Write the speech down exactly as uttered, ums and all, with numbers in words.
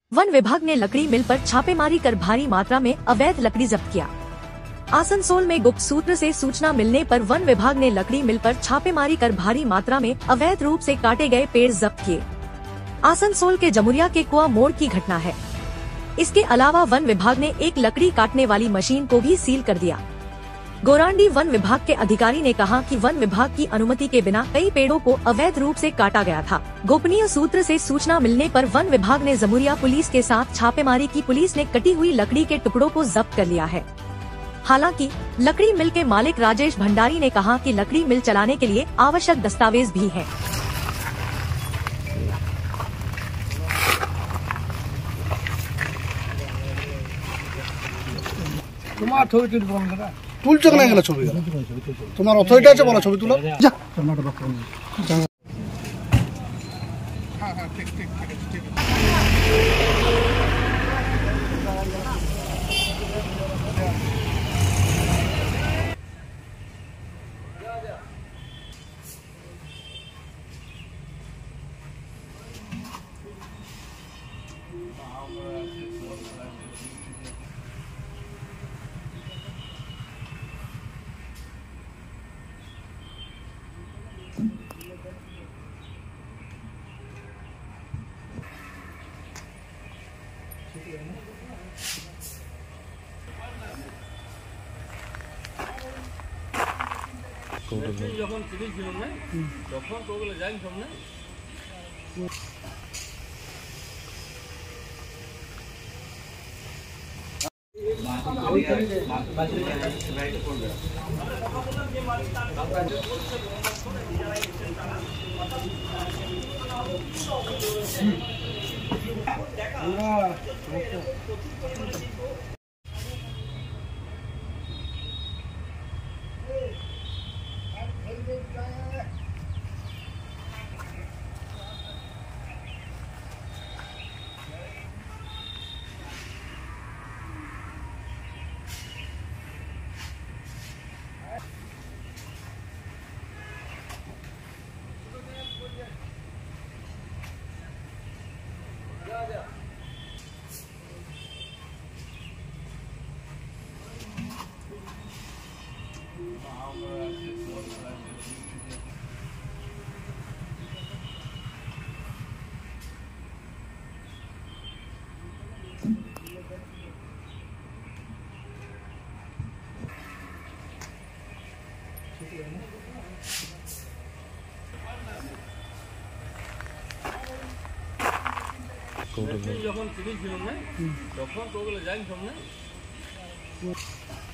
One विभाग ने लकड़ी मिल पर छापेमारी कर भारी मात्रा में अवैध लकड़ी जब्त किया। आसनसोल में गुप्त सूत्र से सूचना मिलने पर वन विभाग ने लकड़ी मिल पर छापेमारी कर भारी मात्रा में अवैध रूप से काटे गए पेड़ जब्त किए। आसनसोल के जमुरिया के कुआ मोड़ की घटना है। इसके अलावा वन विभाग ने एक लकड़ी काटने वाली मशीन को भी सील कर दिया। गोरांडी वन विभाग के अधिकारी ने कहा कि वन विभाग की अनुमति के बिना कई पेड़ों को अवैध रूप से काटा गया था। गोपनीय सूत्र से सूचना मिलने पर वन विभाग ने जमुरिया पुलिस के साथ छापेमारी की। पुलिस ने कटी हुई लकड़ी के टुकड़ों को जब्त कर लिया है। हालांकि लकड़ी मिल के मालिक राजेश भंडारी ने कहा कि लकड़ी मिल चलाने के लिए आवश्यक दस्तावेज भी है। তুলছো না এগুলো ছবি তোমার অথরিটি আছে বলো ছবি তুলো যা হ্যাঁ হ্যাঁ ঠিক ঠিক ঠিক যখন সিভিল ছিল না তখন তো ওগুলো যাই সব না যখন সিভিল ছিল না তখন তো ওগুলো যাই সব না